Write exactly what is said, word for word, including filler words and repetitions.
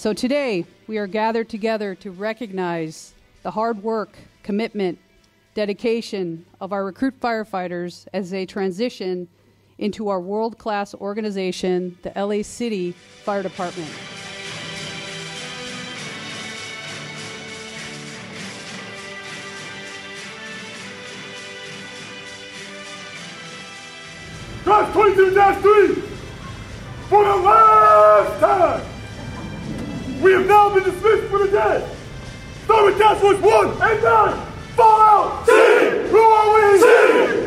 So today, we are gathered together to recognize the hard work, commitment, dedication of our recruit firefighters as they transition into our world-class organization, the L A City Fire Department. Class twenty-two dash three, for the last time, we have now been dismissed for the day. Start with Task Force one and nine. Fall out! City! Who are we? City!